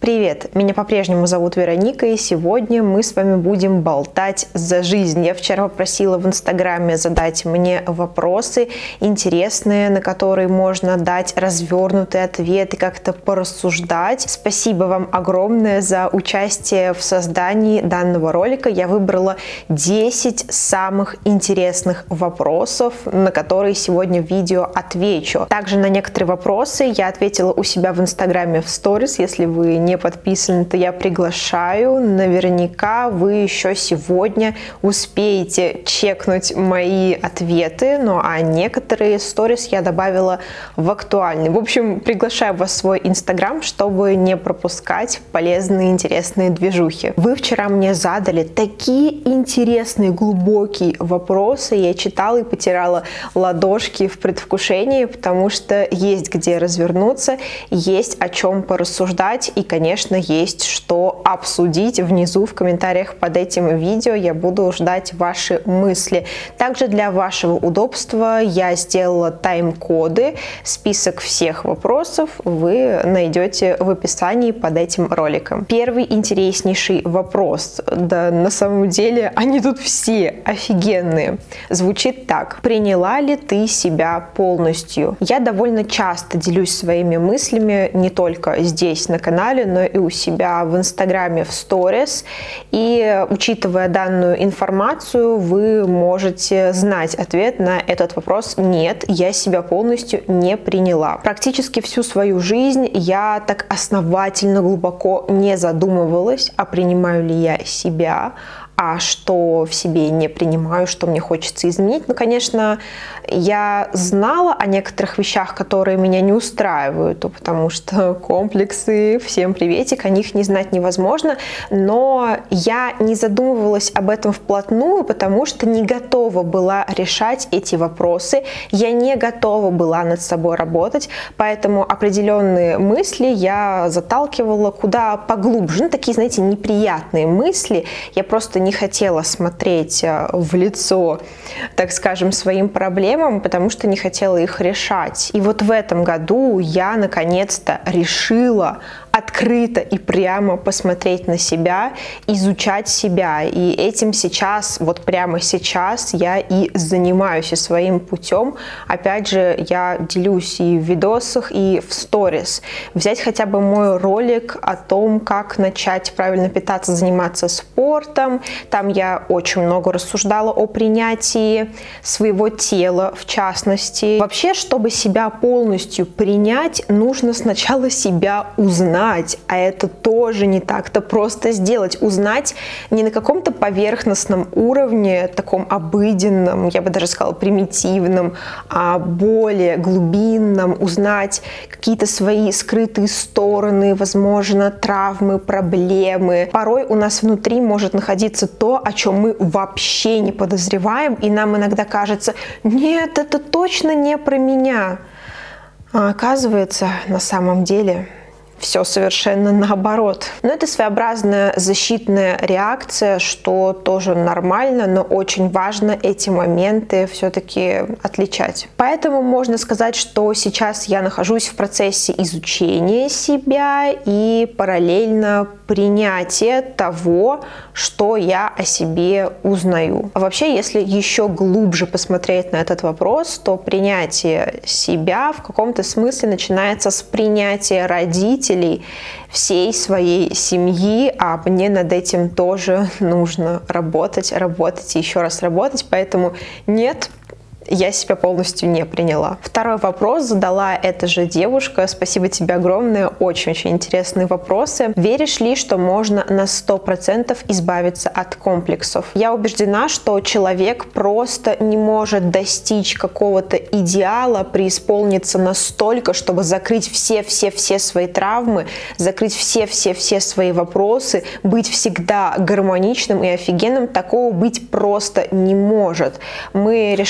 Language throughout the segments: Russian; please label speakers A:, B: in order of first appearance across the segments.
A: Привет! Меня по-прежнему зовут Вероника, и сегодня мы с вами будем болтать за жизнь. Я вчера попросила в Инстаграме задать мне вопросы интересные, на которые можно дать развернутый ответ и как-то порассуждать. Спасибо вам огромное за участие в создании данного ролика. Я выбрала 10 самых интересных вопросов, на которые сегодня в видео отвечу. Также на некоторые вопросы я ответила у себя в Инстаграме в сторис. Если вы не подписаны, то я приглашаю. Наверняка вы еще сегодня успеете чекнуть мои ответы, ну а некоторые сторис я добавила в актуальный. В общем, приглашаю вас в свой Инстаграм, чтобы не пропускать полезные, интересные движухи. Вы вчера мне задали такие интересные, глубокие вопросы. Я читала и потирала ладошки в предвкушении, потому что есть где развернуться, есть о чем порассуждать и, конечно, есть что обсудить. Внизу в комментариях под этим видео я буду ждать ваши мысли. Также для вашего удобства я сделала тайм-коды. Список всех вопросов вы найдете в описании под этим роликом. Первый интереснейший вопрос, да на самом деле они тут все офигенные, звучит так. Приняла ли ты себя полностью? Я довольно часто делюсь своими мыслями не только здесь на канале, но и у себя в Инстаграме в сторис. И учитывая данную информацию, вы можете знать ответ на этот вопрос. Нет, я себя полностью не приняла. Практически всю свою жизнь я так основательно, глубоко не задумывалась, а принимаю ли я себя, а что в себе не принимаю, что мне хочется изменить. Ну, конечно, я знала о некоторых вещах, которые меня не устраивают, потому что комплексы, всем приветик, о них не знать невозможно, но я не задумывалась об этом вплотную, потому что не готова была решать эти вопросы, я не готова была над собой работать, поэтому определенные мысли я заталкивала куда поглубже, ну, такие, знаете, неприятные мысли, я просто не хотела смотреть в лицо, так скажем, своим проблемам, потому что не хотела их решать. И вот в этом году я наконец-то решила открыто и прямо посмотреть на себя, изучать себя. И этим сейчас, вот прямо сейчас я и занимаюсь и своим путем. Опять же, я делюсь и в видосах, и в сторис. Взять хотя бы мой ролик о том, как начать правильно питаться, заниматься спортом. Там я очень много рассуждала о принятии своего тела, в частности. Вообще, чтобы себя полностью принять, нужно сначала себя узнать. А это тоже не так-то просто сделать. Узнать не на каком-то поверхностном уровне, таком обыденном, я бы даже сказала примитивном, а более глубинном. Узнать какие-то свои скрытые стороны, возможно, травмы, проблемы. Порой у нас внутри может находиться то, о чем мы вообще не подозреваем, и нам иногда кажется: нет, это точно не про меня. А оказывается, на самом деле все совершенно наоборот. Но это своеобразная защитная реакция, что тоже нормально, но очень важно эти моменты все-таки отличать. Поэтому можно сказать, что сейчас я нахожусь в процессе изучения себя и параллельно принятия того, что я о себе узнаю. А вообще, если еще глубже посмотреть на этот вопрос, то принятие себя в каком-то смысле начинается с принятия родителей, всей своей семьи, а мне над этим тоже нужно работать и еще раз работать, поэтому нет, я себя полностью не приняла. Второй вопрос задала эта же девушка. Спасибо тебе огромное. Очень-очень интересные вопросы. Веришь ли, что можно на 100% избавиться от комплексов? Я убеждена, что человек просто не может достичь какого-то идеала, преисполниться настолько, чтобы закрыть все свои травмы, закрыть все свои вопросы, быть всегда гармоничным и офигенным. Такого быть просто не может. Мы решаем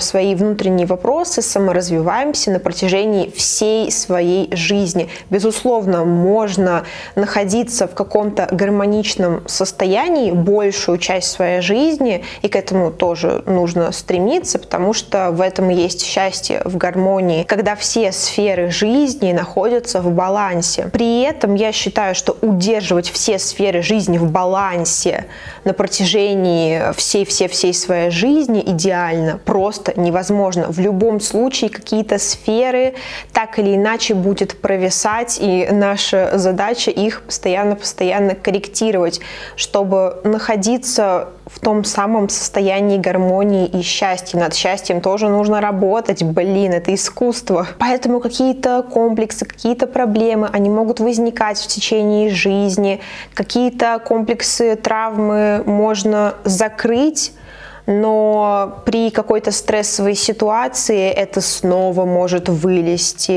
A: свои внутренние вопросы, саморазвиваемся на протяжении всей своей жизни. Безусловно, можно находиться в каком-то гармоничном состоянии большую часть своей жизни, и к этому тоже нужно стремиться, потому что в этом и есть счастье, в гармонии, когда все сферы жизни находятся в балансе. При этом я считаю, что удерживать все сферы жизни в балансе на протяжении всей своей жизни идеально просто невозможно. В любом случае какие-то сферы так или иначе будет провисать, и наша задача их постоянно корректировать, чтобы находиться в том самом состоянии гармонии и счастья. Над счастьем тоже нужно работать. Блин, это искусство. Поэтому какие-то комплексы, какие-то проблемы, они могут возникать в течение жизни. Какие-то комплексы, травмы можно закрыть, но при какой-то стрессовой ситуации это снова может вылезти.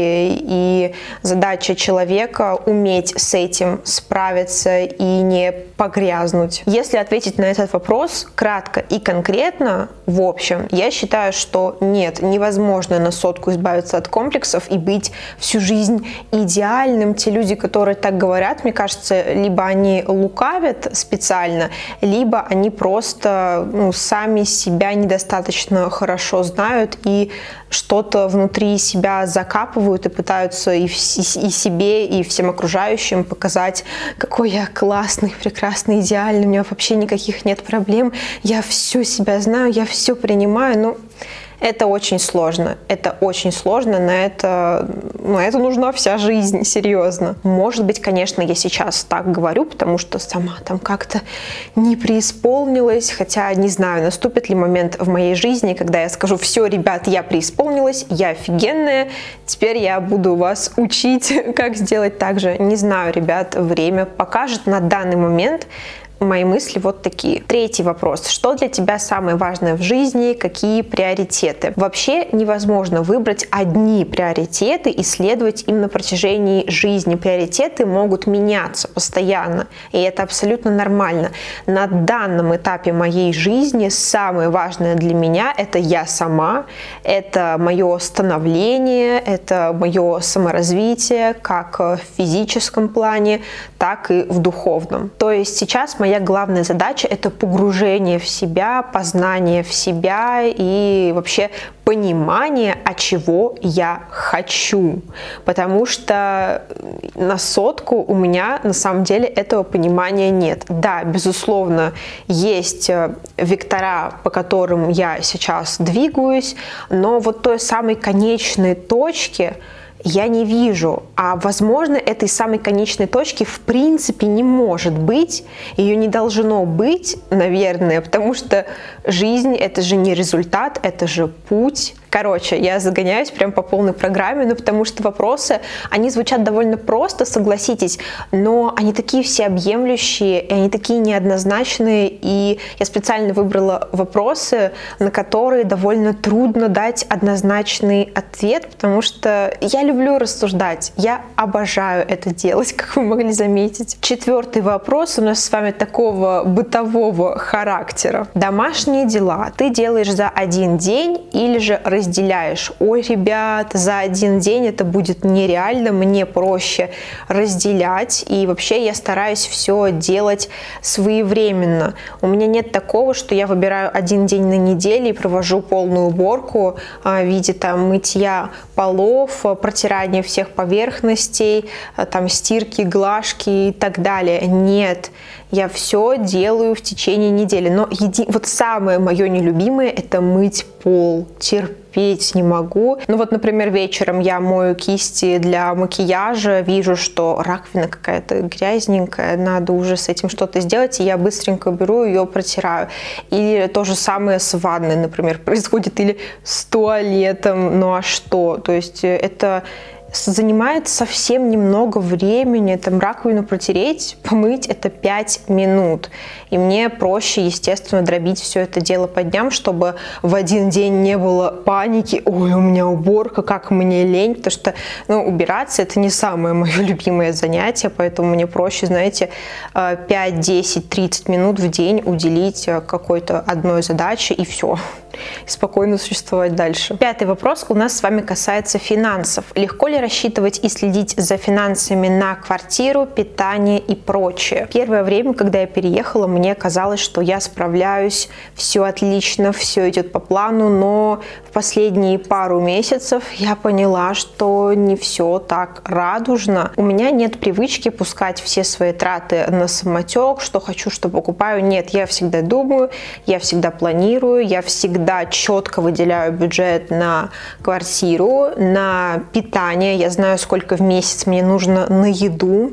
A: И задача человека уметь с этим справиться и не погрязнуть. Если ответить на этот вопрос кратко и конкретно, в общем, я считаю, что нет, невозможно на сотку избавиться от комплексов и быть всю жизнь идеальным. Те люди, которые так говорят, мне кажется, либо они лукавят специально, либо они просто сами себя недостаточно хорошо знают и что-то внутри себя закапывают и пытаются и себе, и всем окружающим показать, какой я классный, прекрасный, идеальный, у меня вообще никаких нет проблем, я все себя знаю, я все принимаю. Это очень сложно. Это очень сложно. На это нужна вся жизнь, серьезно. Может быть, конечно, я сейчас так говорю, потому что сама там как-то не преисполнилась. Хотя не знаю, наступит ли момент в моей жизни, когда я скажу: все, ребят, я преисполнилась, я офигенная, теперь я буду вас учить, как сделать так же. Не знаю, ребят, время покажет. На данный момент мои мысли вот такие. Третий вопрос. Что для тебя самое важное в жизни? Какие приоритеты? Вообще невозможно выбрать одни приоритеты и следовать им на протяжении жизни. Приоритеты могут меняться постоянно, и это абсолютно нормально. На данном этапе моей жизни самое важное для меня — это я сама, это мое становление, это мое саморазвитие как в физическом плане, так и в духовном. То есть сейчас моя главная задача — это погружение в себя, познание в себя и вообще понимание, а чего я хочу. Потому что на сотку у меня на самом деле этого понимания нет. Да, безусловно, есть вектора, по которым я сейчас двигаюсь, но вот той самой конечной точки я не вижу. А возможно, этой самой конечной точки в принципе не может быть. Ее не должно быть, наверное, потому что жизнь — это же не результат, это же путь. Короче, я загоняюсь прям по полной программе, потому что вопросы, они звучат довольно просто, согласитесь, но они такие всеобъемлющие, и они такие неоднозначные, и я специально выбрала вопросы, на которые довольно трудно дать однозначный ответ, потому что я люблю рассуждать, я обожаю это делать, как вы могли заметить. Четвертый вопрос у нас с вами такого бытового характера. Домашние дела ты делаешь за один день или же разделяешь? Ой, ребят, за один день это будет нереально, мне проще разделять, и вообще я стараюсь все делать своевременно. У меня нет такого, что я выбираю один день на неделе и провожу полную уборку в виде мытья полов, протирания всех поверхностей, стирки, глажки и так далее. Нет, я все делаю в течение недели. Но вот самое мое нелюбимое — это мыть пол. Терпеть не могу. Например, вечером я мою кисти для макияжа, вижу, что раковина какая-то грязненькая, надо уже с этим что-то сделать, и я быстренько беру ее, протираю. Или то же самое с ванной, например, происходит, или с туалетом. Ну а что? То есть это занимает совсем немного времени, там раковину протереть, помыть — это 5 минут. И мне проще, естественно, дробить все это дело по дням, чтобы в один день не было паники: ой, у меня уборка, как мне лень, потому что, ну, убираться — это не самое мое любимое занятие, поэтому мне проще, знаете, 5, 10, 30 минут в день уделить какой-то одной задаче, и все. И спокойно существовать дальше. 5-й вопрос у нас с вами касается финансов. Легко ли рассчитывать и следить за финансами на квартиру, питание и прочее? Первое время, когда я переехала, мне казалось, что я справляюсь, все отлично, все идет по плану, но в последние пару месяцев я поняла, что не все так радужно. У меня нет привычки пускать все свои траты на самотек, что хочу, что покупаю. Нет, я всегда думаю, я всегда планирую, я всегда четко выделяю бюджет на квартиру, на питание. Я знаю, сколько в месяц мне нужно на еду.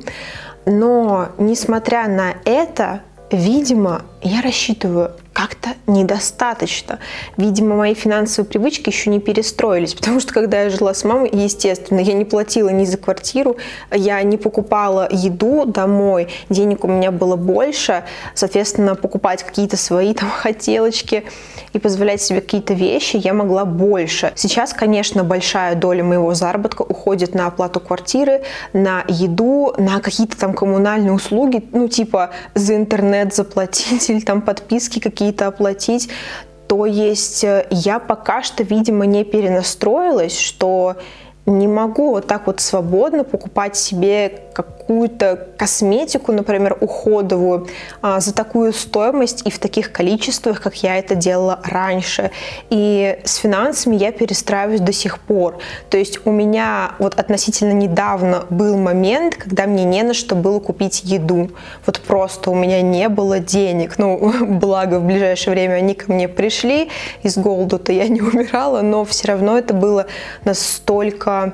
A: Но, несмотря на это, видимо, я рассчитываю как-то недостаточно. Видимо, мои финансовые привычки еще не перестроились, потому что когда я жила с мамой, естественно, я не платила ни за квартиру, я не покупала еду домой, денег у меня было больше, соответственно, покупать какие-то свои там хотелочки и позволять себе какие-то вещи я могла больше. Сейчас, конечно, большая доля моего заработка уходит на оплату квартиры, на еду, на какие-то там коммунальные услуги, ну типа за интернет заплатить или там подписки какие-то оплатить. То есть я пока что, видимо, не перенастроилась, что не могу вот так вот свободно покупать себе какую-то косметику, например, уходовую, за такую стоимость и в таких количествах, как я это делала раньше. И с финансами я перестраиваюсь до сих пор. То есть у меня вот относительно недавно был момент, когда мне не на что было купить еду. Вот просто у меня не было денег. Ну, благо в ближайшее время они ко мне пришли, из голода-то я не умирала, но все равно это было настолько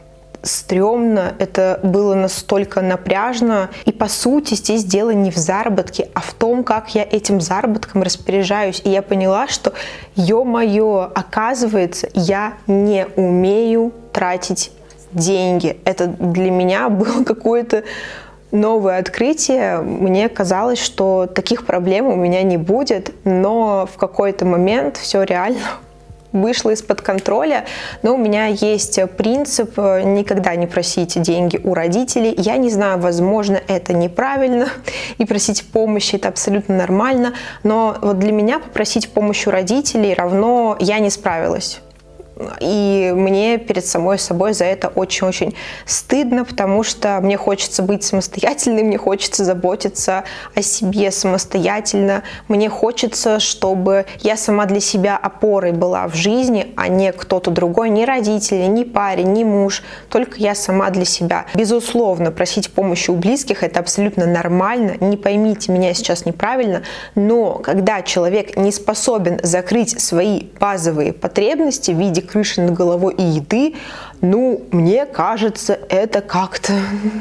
A: стрёмно, это было настолько напряжно. И по сути здесь дело не в заработке, а в том, как я этим заработком распоряжаюсь. И я поняла, что, ё-моё, оказывается, я не умею тратить деньги. Это для меня было какое-то новое открытие. Мне казалось, что таких проблем у меня не будет, но в какой-то момент все реально вышло из-под контроля. Но у меня есть принцип никогда не просить деньги у родителей. Я не знаю, возможно, это неправильно, и просить помощи — это абсолютно нормально, но вот для меня попросить помощи у родителей равно «я не справилась». И мне перед самой собой за это очень-очень стыдно, потому что мне хочется быть самостоятельной, мне хочется заботиться о себе самостоятельно, мне хочется, чтобы я сама для себя опорой была в жизни, а не кто-то другой, ни родители, ни парень, ни муж, только я сама для себя. Безусловно, просить помощи у близких — это абсолютно нормально, не поймите меня сейчас неправильно, но когда человек не способен закрыть свои базовые потребности в виде крыши над головой и еды, ну, мне кажется, это как-то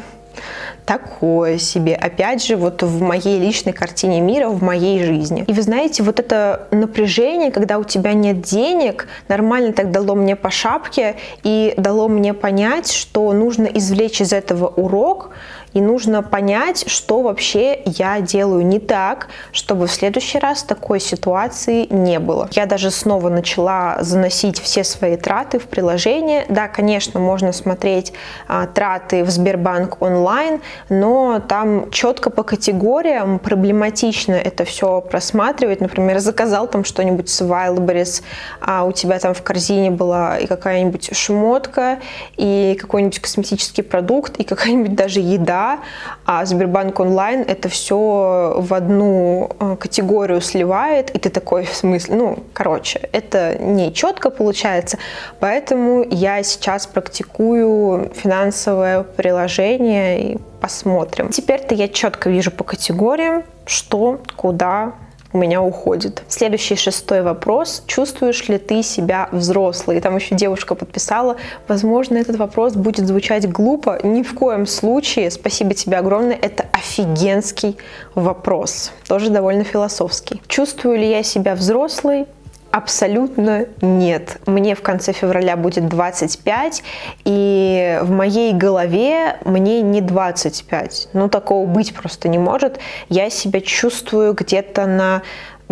A: такое себе. Опять же, вот в моей личной картине мира, в моей жизни. И вы знаете, вот это напряжение, когда у тебя нет денег, нормально так дало мне по шапке и дало мне понять, что нужно извлечь из этого урок, и нужно понять, что вообще я делаю не так, чтобы в следующий раз такой ситуации не было. Я даже снова начала заносить все свои траты в приложение. Да, конечно, можно смотреть траты в Сбербанк онлайн, но там четко по категориям проблематично это все просматривать. Например, заказал там что-нибудь с Wildberries, а у тебя там в корзине была и какая-нибудь шмотка, и какой-нибудь косметический продукт, и какая-нибудь даже еда, а Сбербанк онлайн это все в одну категорию сливает, и ты такой, в смысле, ну, короче, это не четко получается, поэтому я сейчас практикую финансовое приложение и посмотрим. Теперь-то я четко вижу по категориям, что, куда у меня уходит. Следующий 6-й вопрос. Чувствуешь ли ты себя взрослой? И там еще девушка подписала. Возможно, этот вопрос будет звучать глупо. Ни в коем случае. Спасибо тебе огромное. Это офигенский вопрос. Тоже довольно философский. Чувствую ли я себя взрослой? Абсолютно нет. Мне в конце февраля будет 25, и в моей голове мне не 25. Ну, такого быть просто не может. Я себя чувствую где-то на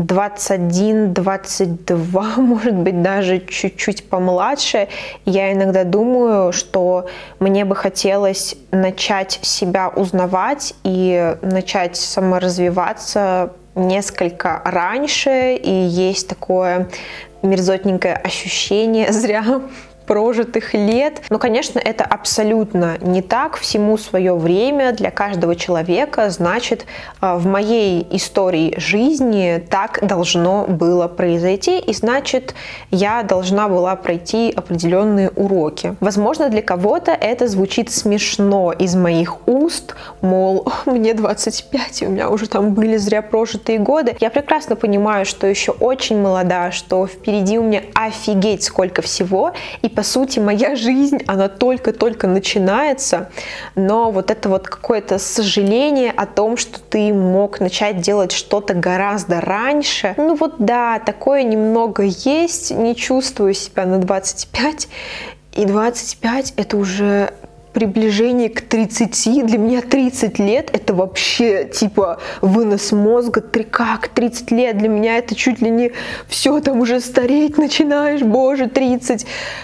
A: 21, 22, может быть, даже чуть-чуть помладше. Я иногда думаю, что мне бы хотелось начать себя узнавать и начать саморазвиваться несколько раньше, и есть такое мерзотненькое ощущение зря прожитых лет. Но, конечно, это абсолютно не так. Всему свое время для каждого человека. Значит, в моей истории жизни так должно было произойти, и значит, я должна была пройти определенные уроки. Возможно, для кого-то это звучит смешно из моих уст, мол, мне 25, и у меня уже там были зря прожитые годы. Я прекрасно понимаю, что еще очень молода, что впереди у меня офигеть сколько всего, и по сути, моя жизнь, она только-только начинается, но вот это вот какое-то сожаление о том, что ты мог начать делать что-то гораздо раньше. Ну вот да, такое немного есть, не чувствую себя на 25, и 25 это уже приближение к 30. Для меня 30 лет это вообще типа вынос мозга. Как 30 лет? Для меня это чуть ли не все, там уже стареть начинаешь, боже, 30.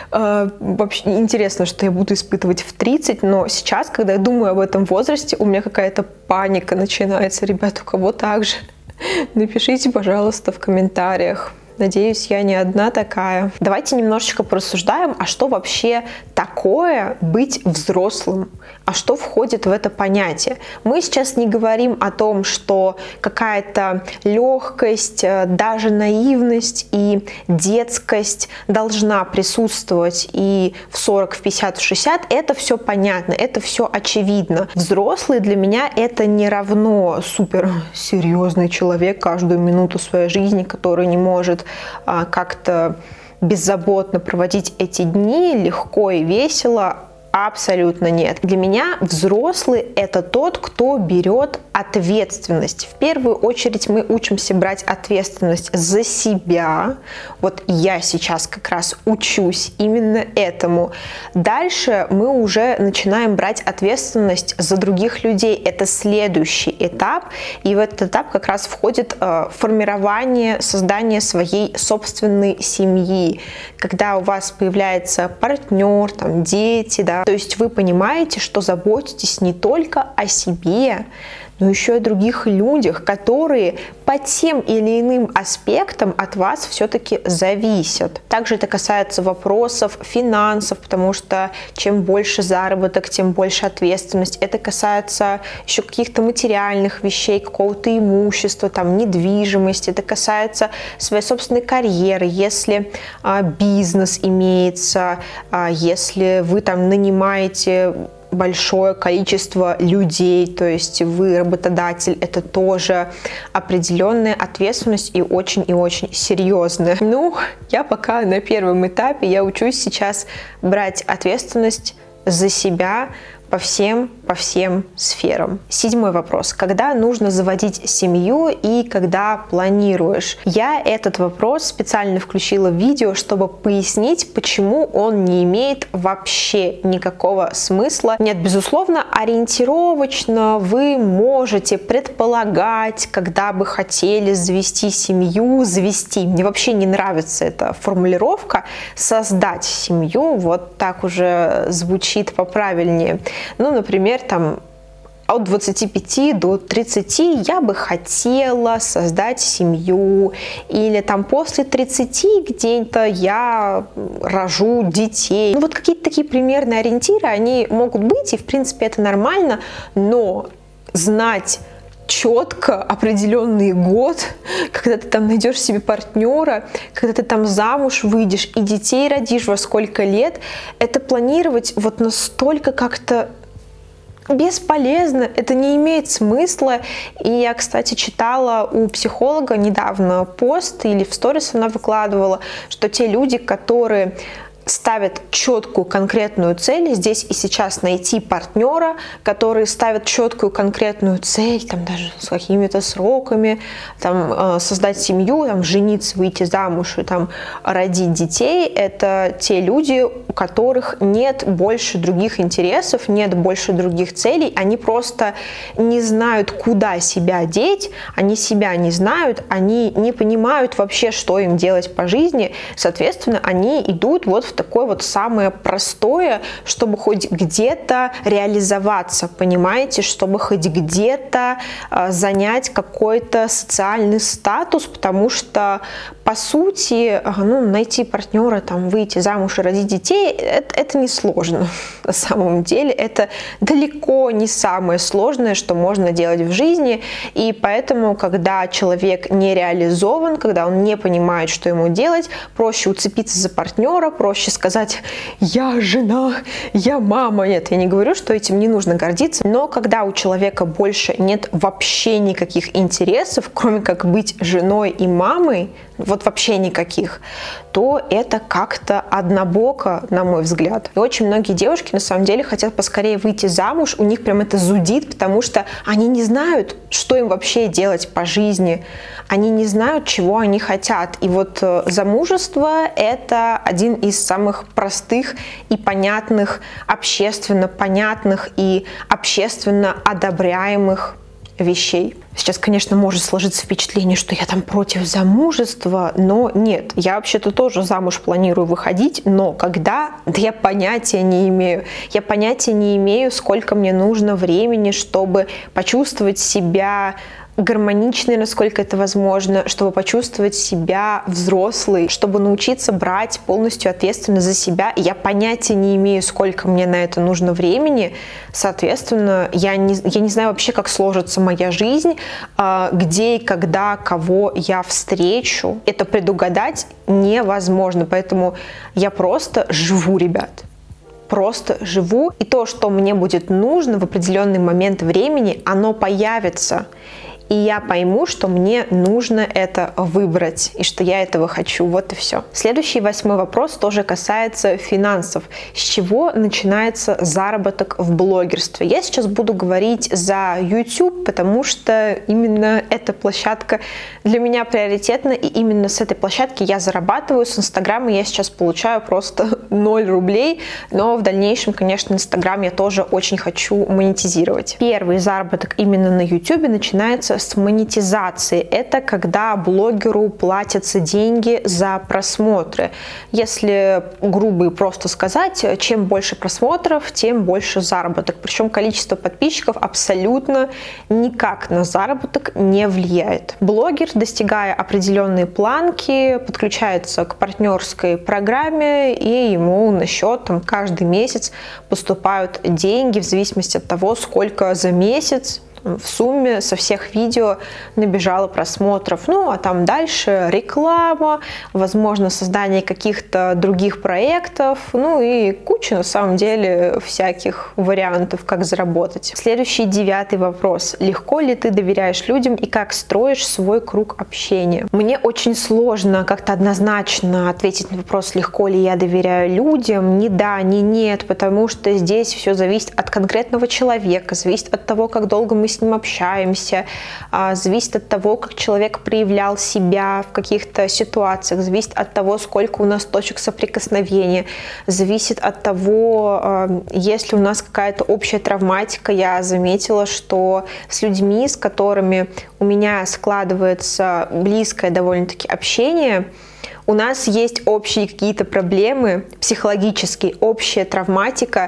A: Вообще интересно, что я буду испытывать в 30, но сейчас, когда я думаю об этом возрасте, у меня какая-то паника начинается. Ребята, у кого так же? Напишите, пожалуйста, в комментариях. Надеюсь, я не одна такая. Давайте немножечко порассуждаем, а что вообще такое быть взрослым? А что входит в это понятие? Мы сейчас не говорим о том, что какая-то легкость, даже наивность и детскость должна присутствовать и в 40, в 50, в 60. Это все понятно, это все очевидно. Взрослый для меня это не равно суперсерьезный человек каждую минуту своей жизни, который не может как-то беззаботно проводить эти дни легко и весело. Абсолютно нет. Для меня взрослый – это тот, кто берет ответственность. В первую очередь мы учимся брать ответственность за себя. Вот я сейчас как раз учусь именно этому. Дальше мы уже начинаем брать ответственность за других людей. Это следующий этап. И в этот этап как раз входит формирование, создание своей собственной семьи. Когда у вас появляется партнер, там, дети, да, то есть вы понимаете, что заботитесь не только о себе, но еще и о других людях, которые по тем или иным аспектам от вас все-таки зависят. Также это касается вопросов финансов, потому что чем больше заработок, тем больше ответственность. Это касается еще каких-то материальных вещей, какого-то имущества, там, недвижимости. Это касается своей собственной карьеры, если бизнес имеется, если вы там нанимаете большое количество людей, то есть вы работодатель, это тоже определенная ответственность и очень серьезная. Ну, я пока на первом этапе, я учусь сейчас брать ответственность за себя по всем сферам. 7-й вопрос. Когда нужно заводить семью и когда планируешь? Я этот вопрос специально включила в видео, чтобы пояснить, почему он не имеет вообще никакого смысла. Нет, безусловно, ориентировочно вы можете предполагать, когда бы хотели завести семью, завести. Мне вообще не нравится эта формулировка. Создать семью, вот так уже звучит поправильнее. Ну, например, там от 25 до 30 я бы хотела создать семью, или там после 30 где-то я рожу детей. Ну, вот какие-то такие примерные ориентиры, они могут быть, и в принципе это нормально, но знать четко определенный год, когда ты там найдешь себе партнера, когда ты там замуж выйдешь и детей родишь во сколько лет, это планировать вот настолько как-то бесполезно, это не имеет смысла. И я, кстати, читала у психолога недавно пост, или в сторис она выкладывала, что те люди, которые ставят четкую конкретную цель здесь и сейчас, найти партнера, который ставит четкую конкретную цель, там даже с какими-то сроками, там создать семью, там жениться, выйти замуж и там родить детей, это те люди, у которых нет больше других интересов, нет больше других целей, они просто не знают, куда себя деть, они себя не знают, они не понимают вообще, что им делать по жизни, соответственно, они идут вот в такое вот самое простое, чтобы хоть где-то реализоваться, понимаете, чтобы хоть где-то занять какой-то социальный статус, потому что, по сути, найти партнера, там, выйти замуж и родить детей, это несложно. На самом деле, это далеко не самое сложное, что можно делать в жизни, и поэтому, когда человек не реализован, когда он не понимает, что ему делать, проще уцепиться за партнера, проще сказать: я жена, я мама. Нет, я не говорю, что этим не нужно гордиться, но когда у человека больше нет вообще никаких интересов, кроме как быть женой и мамой, вот вообще никаких, то это как-то однобоко, на мой взгляд. И очень многие девушки на самом деле хотят поскорее выйти замуж, у них прям это зудит, потому что они не знают, что им вообще делать по жизни, они не знают, чего они хотят. И вот замужество — это один из самых простых и понятных, общественно понятных и общественно одобряемых вещей. Сейчас, конечно, может сложиться впечатление, что я там против замужества, но нет, я вообще-то тоже замуж планирую выходить, но когда, да я понятия не имею. Я понятия не имею, сколько мне нужно времени, чтобы почувствовать себя гармоничной, насколько это возможно, чтобы почувствовать себя взрослой, чтобы научиться брать полностью ответственность за себя. И я понятия не имею, сколько мне на это нужно времени. Соответственно, я не знаю вообще, как сложится моя жизнь, где и когда, кого я встречу. Это предугадать невозможно, поэтому я просто живу, ребят. Просто живу, и то, что мне будет нужно в определенный момент времени, оно появится. И я пойму, что мне нужно это выбрать, и что я этого хочу. Вот и все. Следующий 8-й вопрос тоже касается финансов. С чего начинается заработок в блогерстве? Я сейчас буду говорить за YouTube, потому что именно эта площадка для меня приоритетна, и именно с этой площадки я зарабатываю. С Инстаграма я сейчас получаю просто 0 рублей, но в дальнейшем, конечно, Инстаграм я тоже очень хочу монетизировать. Первый заработок именно на YouTube начинается с монетизации. Это когда блогеру платятся деньги за просмотры. Если грубо и просто сказать, чем больше просмотров, тем больше заработок. Причем количество подписчиков абсолютно никак на заработок не влияет. Блогер, достигая определенной планки, подключается к партнерской программе, и ему на счет там каждый месяц поступают деньги в зависимости от того, сколько за месяц в сумме со всех видео набежало просмотров. Ну, а там дальше реклама, возможно, создание каких-то других проектов, ну и куча, на самом деле, всяких вариантов, как заработать. Следующий 9-й вопрос. Легко ли ты доверяешь людям и как строишь свой круг общения? Мне очень сложно как-то однозначно ответить на вопрос, легко ли я доверяю людям. Ни да, ни нет, потому что здесь все зависит от конкретного человека, зависит от того, как долго мы с ним общаемся, зависит от того, как человек проявлял себя в каких-то ситуациях, зависит от того, сколько у нас точек соприкосновения, зависит от того, есть ли у нас какая-то общая травматика. Я заметила, что с людьми, с которыми у меня складывается близкое довольно-таки общение, у нас есть общие какие-то проблемы психологические, общая травматика,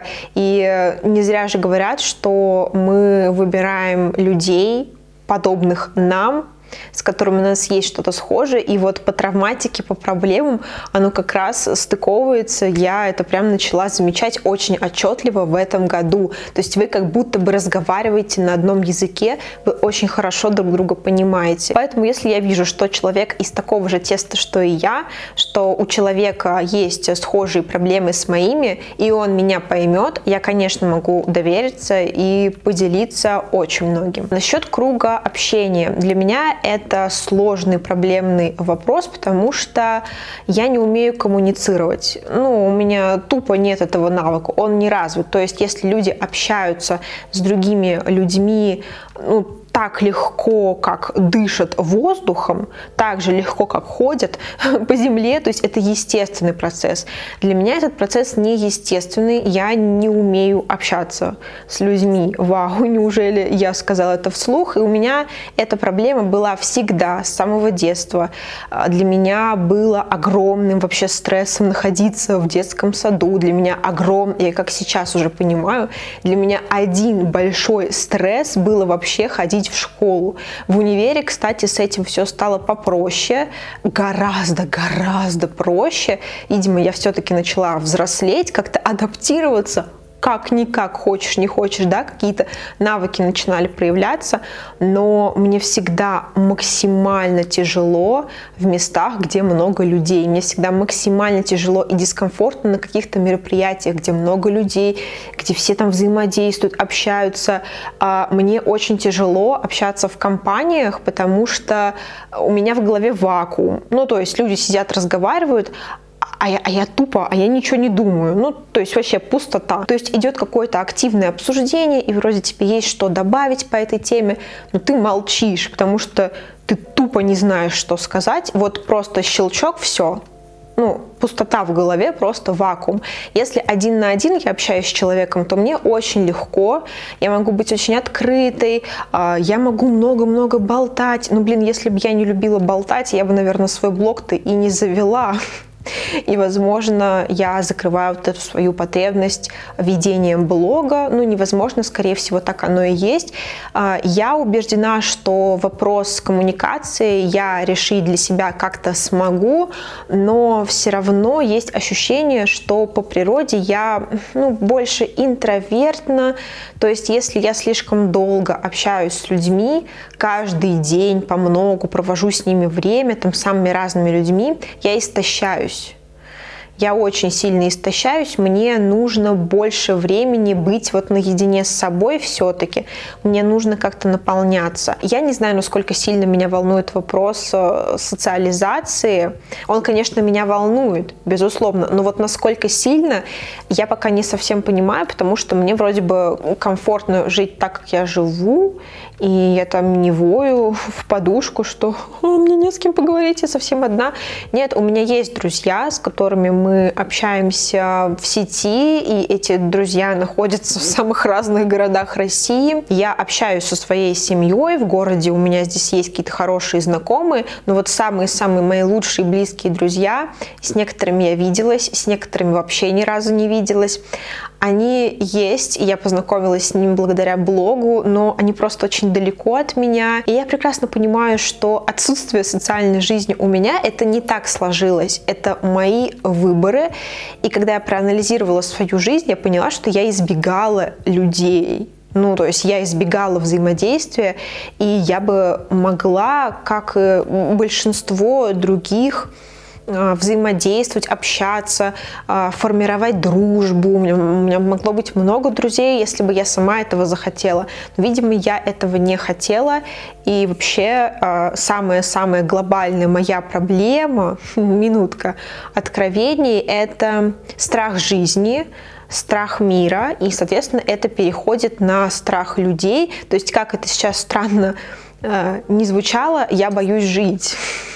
A: и не зря же говорят, что мы выбираем людей, подобных нам, с которыми у нас есть что-то схожее, и вот по травматике, по проблемам оно как раз стыковывается. Я это прям начала замечать очень отчетливо в этом году. То есть вы как будто бы разговариваете на одном языке, вы очень хорошо друг друга понимаете. Поэтому если я вижу, что человек из такого же теста, что и я, что у человека есть схожие проблемы с моими, и он меня поймет, я, конечно, могу довериться и поделиться очень многим. Насчет круга общения. Для меня это сложный, проблемный вопрос, потому что я не умею коммуницировать. Ну, у меня тупо нет этого навыка, он не развит. То есть, если люди общаются с другими людьми, ну, так легко, как дышат воздухом, так же легко, как ходят по земле, то есть это естественный процесс. Для меня этот процесс неестественный, я не умею общаться с людьми. Вау, неужели я сказала это вслух? И у меня эта проблема была всегда, с самого детства. Для меня было огромным вообще стрессом находиться в детском саду. Для меня я как сейчас уже понимаю, для меня один большой стресс было вообще ходить в школу. В универе, кстати, с этим все стало попроще, гораздо проще. Видимо, я все-таки начала взрослеть, как-то адаптироваться. Как-никак, хочешь, не хочешь, да, какие-то навыки начинали проявляться, но мне всегда максимально тяжело в местах, где много людей. Мне всегда максимально тяжело и дискомфортно на каких-то мероприятиях, где много людей, где все там взаимодействуют, общаются. Мне очень тяжело общаться в компаниях, потому что у меня в голове вакуум. Ну, то есть люди сидят, разговаривают, а я тупо, я ничего не думаю. Ну, то есть вообще пустота. То есть идет какое-то активное обсуждение, и вроде тебе есть что добавить по этой теме, но ты молчишь, потому что ты тупо не знаешь, что сказать. Вот просто щелчок, все. Ну, пустота в голове, просто вакуум. Если один на один я общаюсь с человеком, то мне очень легко, я могу быть очень открытой, я могу много-много болтать. Ну, блин, если бы я не любила болтать, я бы, наверное, свой блог-то и не завела. И, возможно, я закрываю вот эту свою потребность ведением блога. Ну, невозможно, скорее всего, так оно и есть. Я убеждена, что вопрос коммуникации я решить для себя как-то смогу, но все равно есть ощущение, что по природе я больше интровертна. То есть, если я слишком долго общаюсь с людьми, каждый день по многу провожу с ними время, там, с самыми разными людьми, я истощаюсь. Я очень сильно истощаюсь, мне нужно больше времени быть вот наедине с собой все-таки. Мне нужно как-то наполняться. Я не знаю, насколько сильно меня волнует вопрос социализации. Он, конечно, меня волнует, безусловно, но вот насколько сильно, я пока не совсем понимаю, потому что мне вроде бы комфортно жить так, как я живу, и я там не вою в подушку, что мне не с кем поговорить, я совсем одна. Нет, у меня есть друзья, с которыми мы общаемся в сети, и эти друзья находятся в самых разных городах России. Я общаюсь со своей семьей в городе, у меня здесь есть какие-то хорошие знакомые, но вот самые-самые мои лучшие близкие друзья, с некоторыми я виделась, с некоторыми вообще ни разу не виделась. Они есть, и я познакомилась с ними благодаря блогу, но они просто очень далеко от меня. И я прекрасно понимаю, что отсутствие социальной жизни у меня это не так сложилось. Это мои выборы. И когда я проанализировала свою жизнь, я поняла, что я избегала людей. Ну, то есть я избегала взаимодействия, и я бы могла, как и большинство других, взаимодействовать, общаться, формировать дружбу. У меня могло быть много друзей, если бы я сама этого захотела. Но, видимо, я этого не хотела. И вообще самая-самая глобальная моя проблема, минутка откровений, это страх жизни, страх мира, и, соответственно, это переходит на страх людей. То есть, как это сейчас странно не звучало, я боюсь жить.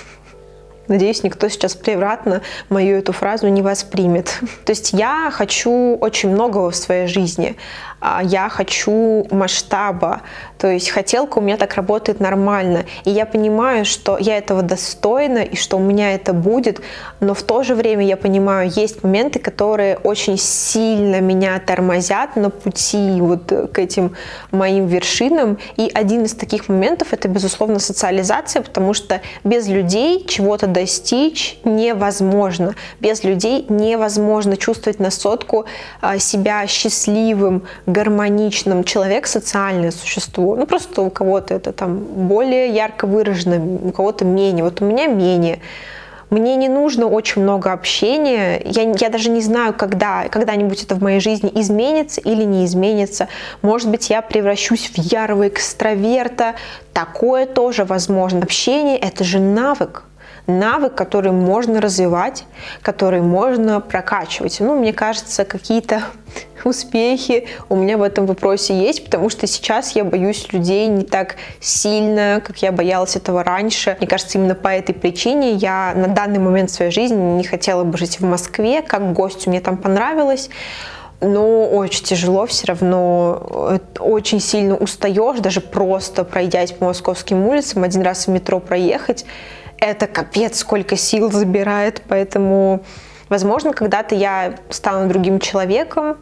A: Надеюсь, никто сейчас превратно мою эту фразу не воспримет. То есть я хочу очень многого в своей жизни. Я хочу масштаба. То есть хотелка у меня так работает нормально. И я понимаю, что я этого достойна и что у меня это будет. Но в то же время я понимаю, есть моменты, которые очень сильно меня тормозят на пути вот к этим моим вершинам. И один из таких моментов — это, безусловно, социализация, потому что без людей чего-то достичь невозможно. Без людей невозможно чувствовать на сотку себя счастливым, гармоничным. Человек — социальное существо. Ну, просто у кого-то это там более ярко выражено, у кого-то менее. Вот у меня менее. Мне не нужно очень много общения. Я даже не знаю, когда-нибудь это в моей жизни изменится или не изменится. Может быть, я превращусь в ярого экстраверта. Такое тоже возможно. Общение – это же навык. Навык, который можно развивать, который можно прокачивать. Ну, мне кажется, какие-то успехи у меня в этом вопросе есть, потому что сейчас я боюсь людей не так сильно, как я боялась этого раньше. Мне кажется, именно по этой причине я на данный момент в своей жизни не хотела бы жить в Москве, как гостю мне там понравилось. Но очень тяжело все равно, очень сильно устаешь, даже просто пройдясь по московским улицам, один раз в метро проехать, это капец, сколько сил забирает, поэтому, возможно, когда-то я стану другим человеком,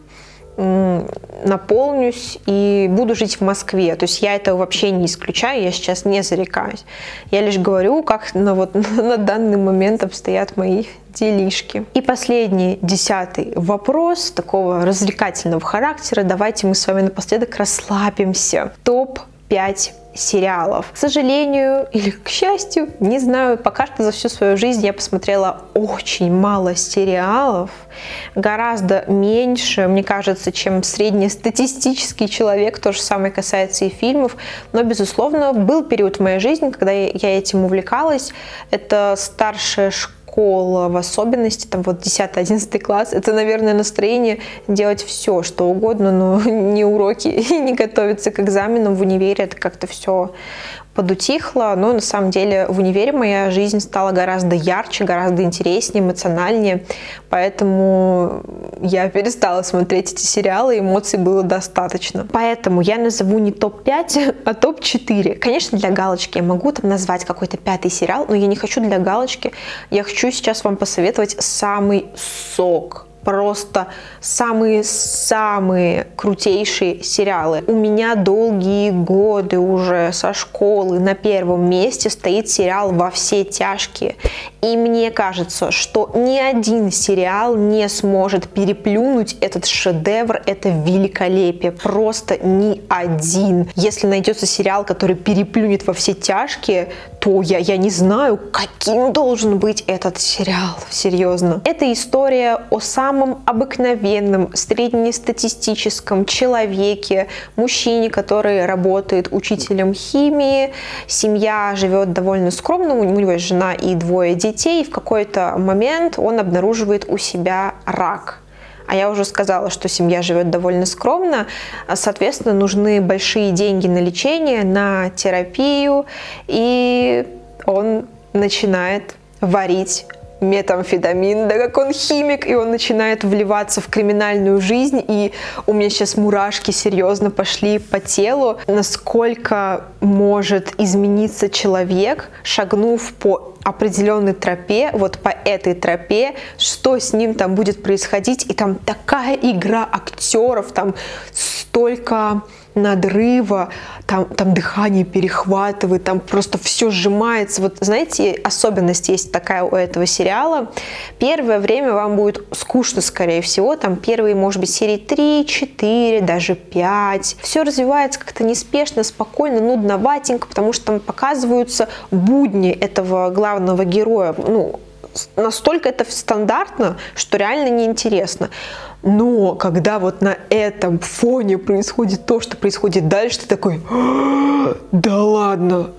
A: наполнюсь и буду жить в Москве. То есть я этого вообще не исключаю, я сейчас не зарекаюсь. Я лишь говорю, как на данный момент обстоят мои делишки. И последний, 10-й вопрос такого развлекательного характера. Давайте мы с вами напоследок расслабимся. Топ-5 сериалов. К сожалению или к счастью, не знаю, пока что за всю свою жизнь я посмотрела очень мало сериалов, гораздо меньше, мне кажется, чем среднестатистический человек. То же самое касается и фильмов. Но, безусловно, был период в моей жизни, когда я этим увлекалась. Это старшая школа, в особенности, там вот 10-11 класс, это, наверное, настроение делать все, что угодно, но не уроки и не готовиться к экзаменам в универе, это как-то все подутихло, но на самом деле в универе моя жизнь стала гораздо ярче, гораздо интереснее, эмоциональнее, поэтому я перестала смотреть эти сериалы, эмоций было достаточно. Поэтому я назову не топ-5, а топ-4. Конечно, для галочки я могу там назвать какой-то 5-й сериал, но я не хочу для галочки, я хочу сейчас вам посоветовать самый сок. Просто самые-самые крутейшие сериалы. У меня долгие годы уже со школы на первом месте стоит сериал «Во все тяжкие». И мне кажется, что ни один сериал не сможет переплюнуть этот шедевр, это великолепие. Просто ни один. Если найдется сериал, который переплюнет «Во все тяжкие», то я не знаю, каким должен быть этот сериал. Серьезно. Это история о самом обыкновенном, среднестатистическом человеке, мужчине, который работает учителем химии. Семья живет довольно скромно, у него есть жена и 2 детей. И в какой-то момент он обнаруживает у себя рак. А я уже сказала, что семья живет довольно скромно, соответственно, нужны большие деньги на лечение, на терапию, и он начинает варить метамфетамин, да как он химик, и он начинает вливаться в криминальную жизнь, и у меня сейчас мурашки серьезно пошли по телу, насколько может измениться человек, шагнув по определенной тропе, вот по этой тропе, что с ним там будет происходить, и там такая игра актеров, там столько надрыва, там дыхание перехватывает, там просто все сжимается. Вот знаете, особенность есть такая у этого сериала. Первое время вам будет скучно, скорее всего, там первые, может быть, серии 3, 4, даже 5. Все развивается как-то неспешно, спокойно, нудноватенько, потому что там показываются будни этого главного героя. Ну, настолько это стандартно, что реально неинтересно. Но когда вот на этом фоне происходит то, что происходит дальше, ты такой: да ладно,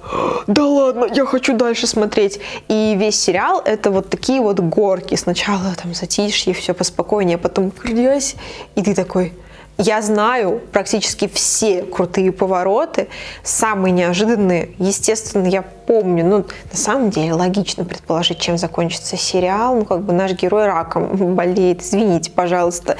A: я хочу дальше смотреть. И весь сериал это вот такие вот горки. Сначала там затишье, все поспокойнее, потом грязь, и ты такой: я знаю практически все крутые повороты, самые неожиданные. Естественно, я помню, ну, на самом деле, логично предположить, чем закончится сериал. Ну, как бы наш герой раком болеет, извините, пожалуйста.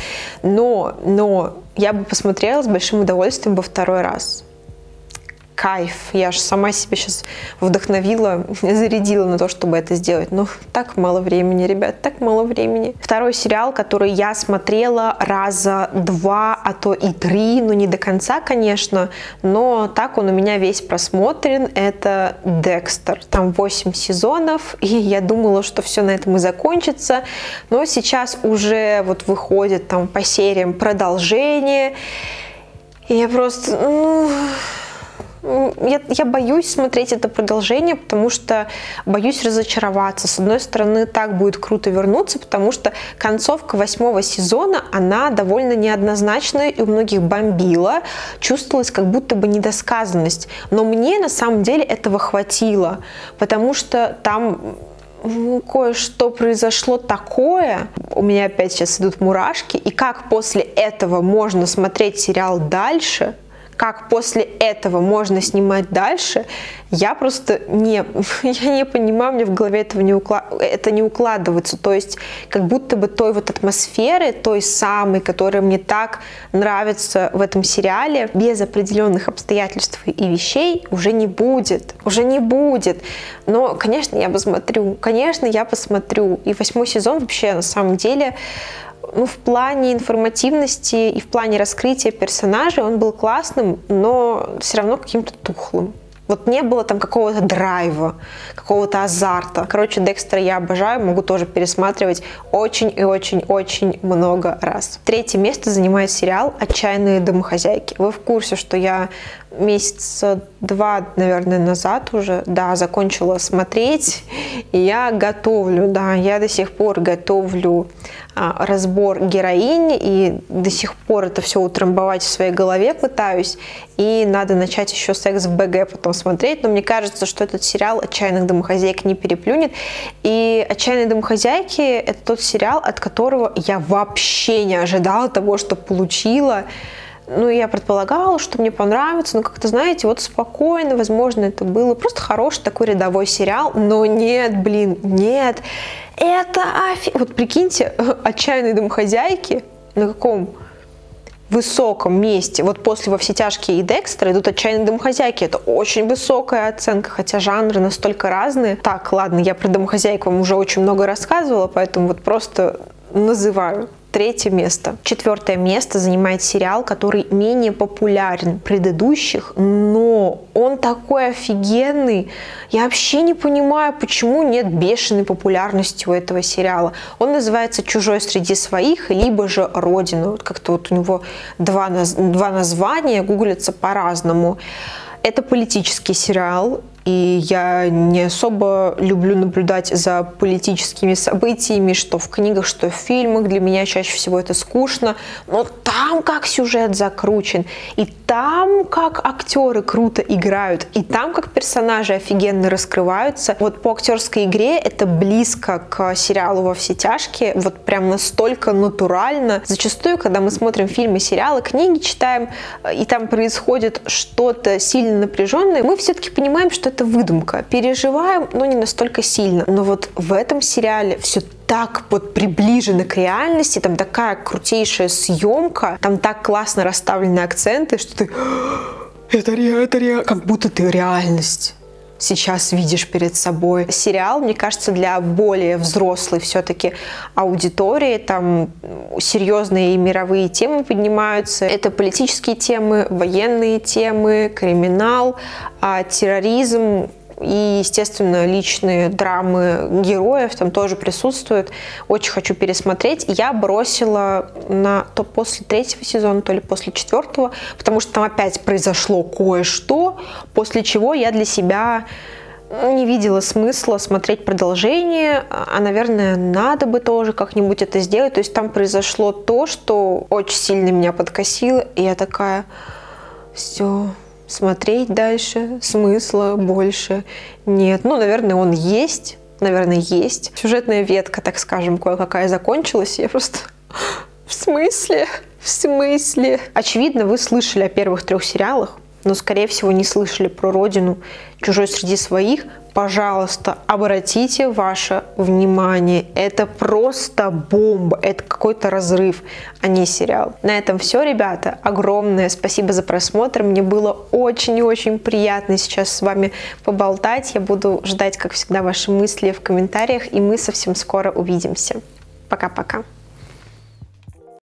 A: Но я бы посмотрела с большим удовольствием во 2-й раз. Кайф. Я же сама себя сейчас вдохновила, зарядила на то, чтобы это сделать. Но так мало времени, ребят, так мало времени. 2-й сериал, который я смотрела раза 2, а то и 3, ну не до конца, конечно, но так он у меня весь просмотрен, это Декстер. Там 8 сезонов, и я думала, что все на этом и закончится, но сейчас уже вот выходит там по сериям продолжение, и я просто, Я боюсь смотреть это продолжение, потому что боюсь разочароваться. С одной стороны, так будет круто вернуться, потому что концовка 8-го сезона, она довольно неоднозначная и у многих бомбила. Чувствовалась как будто бы недосказанность. Но мне на самом деле этого хватило, потому что там кое-что произошло такое, у меня опять сейчас идут мурашки, и как после этого можно смотреть сериал дальше, как после этого можно снимать дальше, я просто я не понимаю, мне в голове это не укладывается. То есть как будто бы той вот атмосферы, той самой, которая мне так нравится в этом сериале, без определенных обстоятельств и вещей уже не будет. Уже не будет. Но, конечно, я посмотрю. Конечно, я посмотрю. И 8-й сезон вообще на самом деле... в плане информативности и в плане раскрытия персонажей он был классным, но все равно каким-то тухлым. Вот не было там какого-то драйва, какого-то азарта. Короче, Декстера я обожаю, могу тоже пересматривать очень и очень-очень много раз. 3-е место занимает сериал «Отчаянные домохозяйки». Вы в курсе, что я месяца 2, наверное, назад уже, закончила смотреть, и я готовлю, я до сих пор готовлю разбор героини, и до сих пор это все утрамбовать в своей голове пытаюсь, и надо начать еще «Секс в БГ» потом смотреть, но мне кажется, что этот сериал «Отчаянных домохозяек» не переплюнет, и «Отчаянные домохозяйки» — это тот сериал, от которого я вообще не ожидала того, что получила. Я предполагала, что мне понравится, но как-то, знаете, вот спокойно, возможно, это было просто хороший такой рядовой сериал, но нет, нет, это Вот прикиньте, «Отчаянные домохозяйки» на каком высоком месте. Вот после «Во все тяжкие» и «Декстера» идут «Отчаянные домохозяйки». Это очень высокая оценка, хотя жанры настолько разные. Так, ладно, я про домохозяек вам уже очень много рассказывала, поэтому вот просто называю. 3-е место. 4-е место занимает сериал, который менее популярен предыдущих, но он такой офигенный. Я вообще не понимаю, почему нет бешеной популярности у этого сериала. Он называется «Чужой среди своих», либо же «Родина». Вот как-то вот у него два названия, гуглятся по-разному. Это политический сериал, и я не особо люблю наблюдать за политическими событиями, что в книгах, что в фильмах. Для меня чаще всего это скучно. Но там как сюжет закручен, и там как актеры круто играют, и там как персонажи офигенно раскрываются. Вот по актерской игре это близко к сериалу «Во все тяжкие». Вот прям настолько натурально. Зачастую, когда мы смотрим фильмы, сериалы, книги читаем, и там происходит что-то сильно напряженное, мы все-таки понимаем, что это выдумка. Переживаем, но не настолько сильно. Но вот в этом сериале все так вот приближено к реальности, там такая крутейшая съемка, там так классно расставлены акценты, что ты... Это реально, как будто ты реальность сейчас видишь перед собой. Сериал, мне кажется, для более взрослой все-таки аудитории, там серьезные мировые темы поднимаются. Это политические темы, военные темы, криминал, терроризм и, естественно, личные драмы героев там тоже присутствуют. Очень хочу пересмотреть. Я бросила то после 3-го сезона, то ли после 4-го, потому что там опять произошло кое-что, после чего я для себя не видела смысла смотреть продолжение, а, наверное, надо бы тоже как-нибудь это сделать. То есть там произошло то, что очень сильно меня подкосило, и я такая: все, смотреть дальше смысла больше нет. Наверное, он есть. Наверное, есть. Сюжетная ветка, так скажем, кое-какая закончилась. Я просто... В смысле? В смысле? Очевидно, вы слышали о первых 3 сериалах, но, скорее всего, не слышали про «Родину», «Чужой среди своих». Пожалуйста, обратите ваше внимание. Это просто бомба. Это какой-то разрыв, а не сериал. На этом все, ребята. Огромное спасибо за просмотр. Мне было очень и очень приятно сейчас с вами поболтать. Я буду ждать, как всегда, ваши мысли в комментариях. И мы совсем скоро увидимся. Пока-пока.